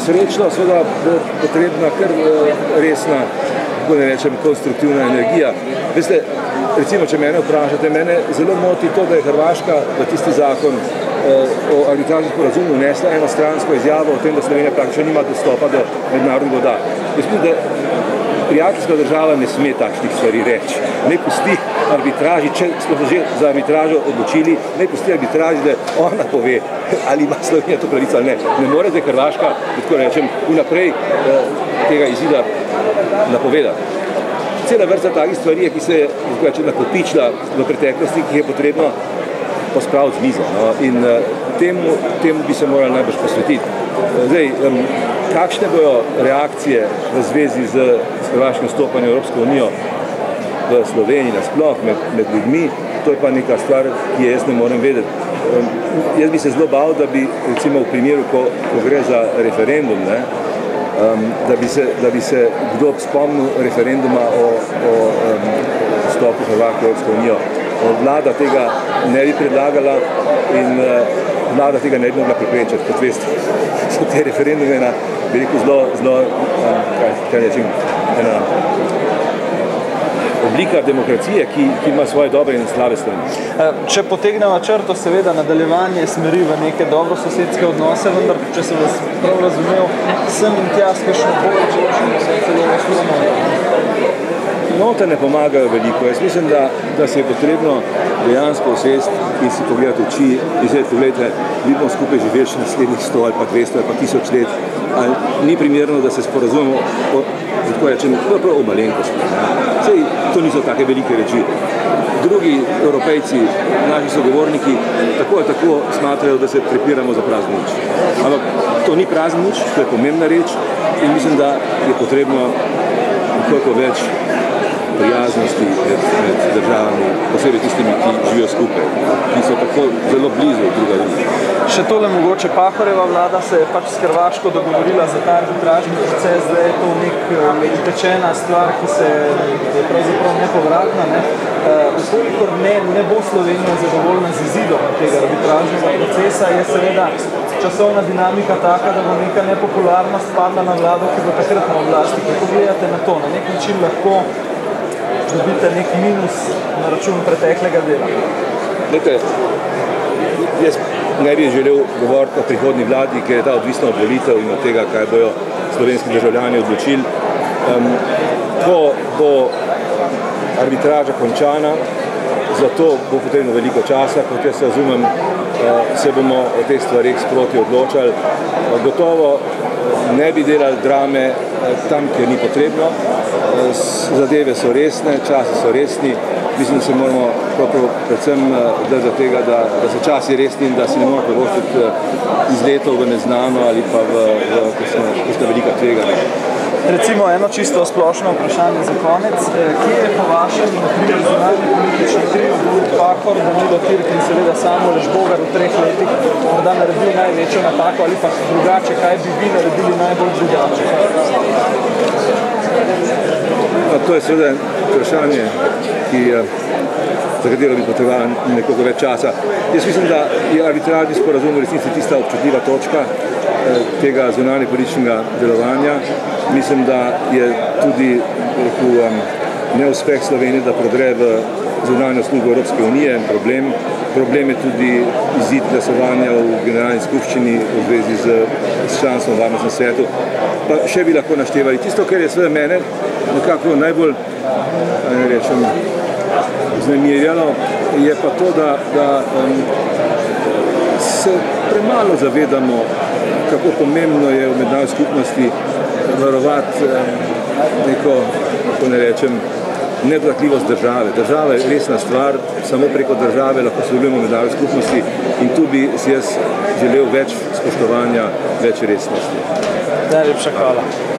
srečno seveda bo potrebna kar resna, kako ne rečem, konstruktivna energija. Veste, recimo, če mene vprašate, mene zelo moti to, da je Hrvaška v tisti zakon o arbitražnem sporazumu vnesla enostransko izjavo o tem, da Slovenija praktično nima dostopa do mednarodnih voda. Jaz mislim, da prijateljska država ne sme takšnih stvari reči. Ne pusti arbitraži, če smo že za arbitražo odločili, ne pusti arbitraži, da ona pove, ali ima Slovenija to pravico ali ne. Ne more zdaj Hrvaška, tako rečem, vnaprej tega izida napovedati. Cela vrsta takih stvari, ki se je nakopičila v preteklosti, ki je potrebno pospraviti z mizo. No? In temu bi se morali najbolj posvetiti. Zdaj, kakšne bojo reakcije v zvezi z hrvaškim vstopanjem v Evropsko unijo v Sloveniji nasploh med ljudmi, to je pa neka stvar, ki jaz ne morem vedeti. Jaz bi se zelo bal, da bi recimo v primeru, ko gre za referendum, ne, da bi se kdo spomnil referenduma o vstopu Hrvaške v Evropsko unijo. Vlada tega ne bi predlagala in vlada tega ne bi mogla preprečiti. Kot veste, so te referendume ena, bi rekel, zelo, kaj rečem, ena oblika demokracije, ki ima svoje dobre in slabe strani. Če potegnemo črto, seveda nadaljevanje smeri v neke dobrososedske odnose, vendar, če sem vas prav razumel, sem in tja skakšno bolj, če celo osnovno. Note ne pomagajo veliko. Jaz mislim, da se je potrebno dejansko usesti in si pogledati oči in zdaj pogledajte, mi bomo skupaj živeli še naslednjih 100 ali pa 200 ali pa 1000 let. Ali ni primerno, da se sporazumemo tako rečem, prav o malenkosti. Sej, to niso take velike reči. Drugi Evropejci, naši sogovorniki, tako ali tako smatrajo, da se prepiramo za prazen nič. Ampak to ni prazen nič, to je pomembna reč in mislim, da je potrebno nekoliko več prijaznosti med državami, posebej tistimi, ki živijo skupaj, ki so tako zelo blizu druga druga. Še tole mogoče Pahorjeva vlada se je pač s Hrvaško dogovorila za ta arbitražni proces, da je to nek utečena stvar, ki se je pravzaprav nepovratna. Vkolikor ne bo Slovenija zadovoljna z izidom tega arbitražnega procesa, je seveda časovna dinamika taka, da bo neka nepopularnost padla na vlado, ki bo takrat na oblasti. Kako gledate na to? Na nek način lahko dobite nek minus na račun preteklega dela. Dajte, jaz ne bi želel govoriti o prihodnji vladi, ker je ta odvisna od volitev in od tega, kaj bojo slovenski državljani odločili. Ko bo arbitraža končana, zato bo potrebno veliko časa, kot jaz razumem, se bomo o teh stvarih sproti odločali. Gotovo ne bi delali drame tam, kjer ni potrebno. Zadeve so resne, časi so resni. Mislim, da se moramo predvsem držati tega, da so časi resni in da si ne moramo privoščiti izletov v neznano ali pa v kakšna velika tveganja. Recimo eno čisto splošno vprašanje za konec. Kje je po vašem, na primer, zunanji politični trio Borut Pahor, Danilo Türk in seveda samo Aleš Bogar v 3 letih morda naredil največjo napako ali pa drugače, kaj bi vi naredili najbolj drugače? To je seveda vprašanje, za katero bi potreboval nekoliko več časa. Jaz mislim, da je arbitražni sporazum v resnici tista občutljiva točka tega zunanje političnega delovanja. Mislim, da je tudi neuspeh Slovenije, da prodre v zunanjo službo Evropske unije problem. Problem je tudi izid glasovanja v generalni skupščini v zvezi z članstvom v Varnostnem svetu. Pa še bi lahko naštevali. Tisto, kar je seveda mene nekako najbolj, rečem, vznemirjalo, je pa to, da se premalo zavedamo, kako pomembno je v mednarodni skupnosti varovati neko, kako ne rečem, nedotakljivost države. Država je resna stvar, samo preko države lahko sodelujemo v mednarodni skupnosti in tu bi si jaz želel več spoštovanja, več resnosti. Najlepša hvala.